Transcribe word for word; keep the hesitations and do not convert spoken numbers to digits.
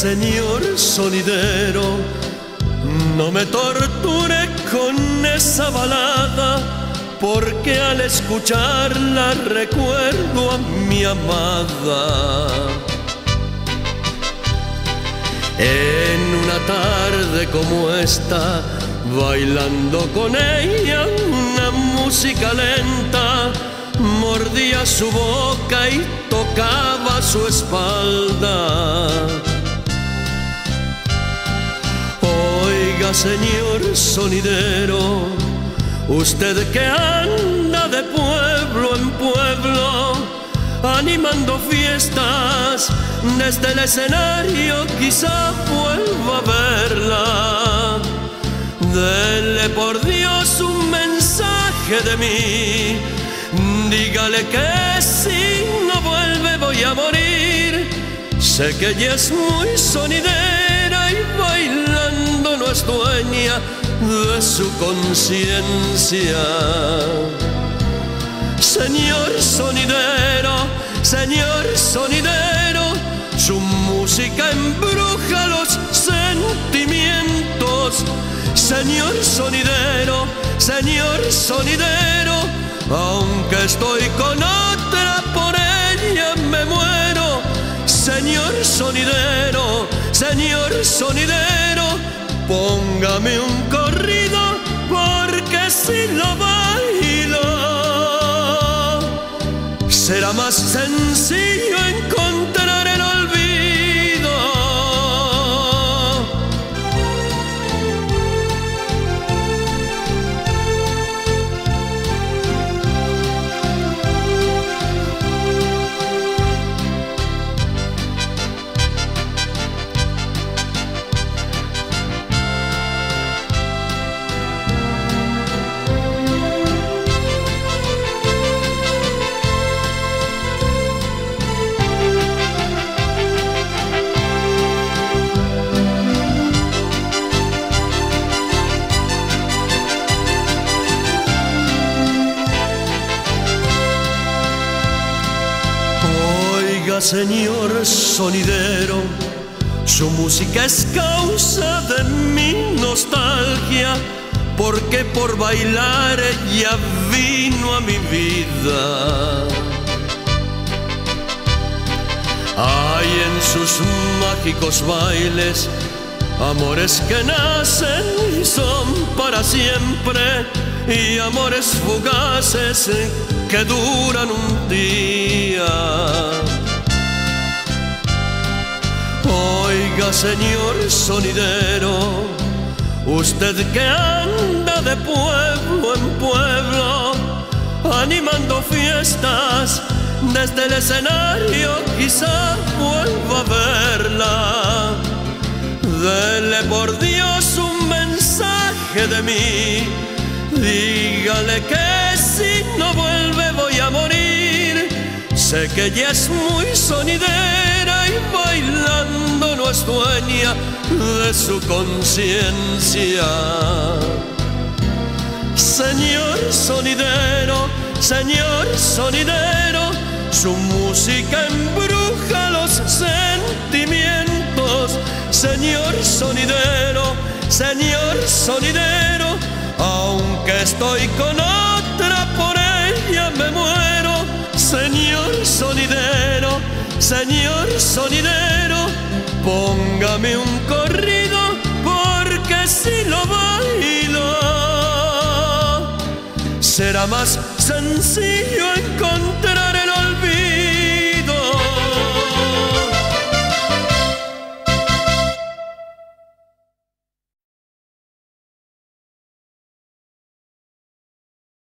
señor sonidero, no me torture con esa balada, porque al escucharla recuerdo a mi amada. En una tarde como esta, bailando con ella una música lenta, mordía su boca y tocaba su espalda. Oiga, señor sonidero, usted que anda de pueblo en pueblo, animando fiestas, desde el escenario quizá vuelva a verla. Dele por Dios un mensaje de mí, dígale que si no vuelve voy a morir. Sé que ella es muy sonidera y bailando no es dueña de su conciencia. Señor sonidero, señor sonidero, su música embruja los sentimientos. Señor sonidero, señor sonidero, aunque estoy con otra, por ella me muero. Señor sonidero, señor sonidero, póngame un corrido, porque si lo bailo será más sencillo encontrar el olvido. Señor sonidero, su música es causa de mi nostalgia, porque por bailar ella vino a mi vida. Hay en sus mágicos bailes amores que nacen y son para siempre, y amores fugaces que duran un día. Oiga, señor sonidero, usted que anda de pueblo en pueblo, animando fiestas, desde el escenario quizá vuelva a verla. Dele por Dios un mensaje de mí, dígale que si no vuelve voy a morir. Sé que ella es muy sonidera y bailando no es dueña de su conciencia. Señor sonidero, señor sonidero, su música embruja los sentimientos. Señor sonidero, señor sonidero, aunque estoy con otra, por ella me muero. Señor sonidero, señor sonidero, póngame un corrido, porque si lo bailo será más sencillo encontrar